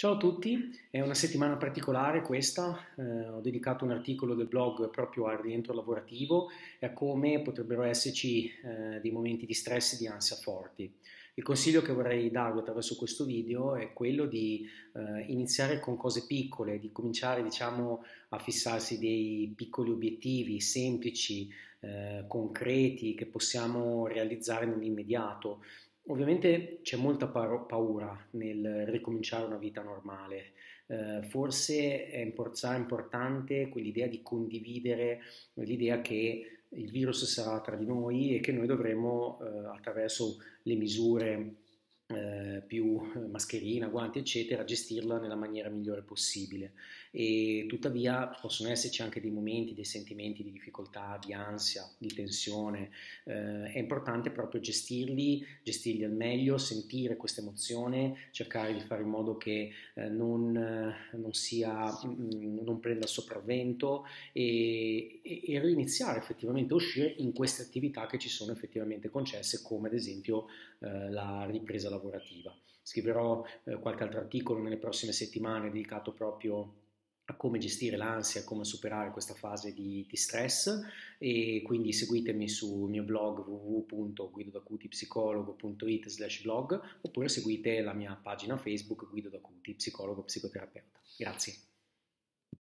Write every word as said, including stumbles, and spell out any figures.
Ciao a tutti, è una settimana particolare questa, eh, ho dedicato un articolo del blog proprio al rientro lavorativo e a come potrebbero esserci eh, dei momenti di stress e di ansia forti. Il consiglio che vorrei darvi attraverso questo video è quello di eh, iniziare con cose piccole, di cominciare diciamo a fissarsi dei piccoli obiettivi semplici, eh, concreti che possiamo realizzare nell'immediato. Ovviamente c'è molta paro- paura nel ricominciare una vita normale. Eh, forse è impor- sarà importante quell'idea di condividere l'idea che il virus sarà tra di noi e che noi dovremo, eh, attraverso le misure eh, più mascherina, guanti, eccetera, gestirla nella maniera migliore possibile. E tuttavia possono esserci anche dei momenti, dei sentimenti di difficoltà, di ansia, di tensione. Eh, è importante proprio gestirli, gestirli al meglio, sentire questa emozione, cercare di fare in modo che eh, non, eh, non sia, mm, non prenda il sopravvento e, e, e riniziare effettivamente a uscire in queste attività che ci sono effettivamente concesse, come ad esempio eh, la ripresa lavorativa. Scriverò eh, qualche altro articolo nelle prossime settimane dedicato proprio a come gestire l'ansia, come superare questa fase di, di stress, e quindi seguitemi sul mio blog w w w punto guido da cuti psicologo punto it slash blog oppure seguite la mia pagina Facebook Guido da Cuti, psicologo psicoterapeuta. Grazie.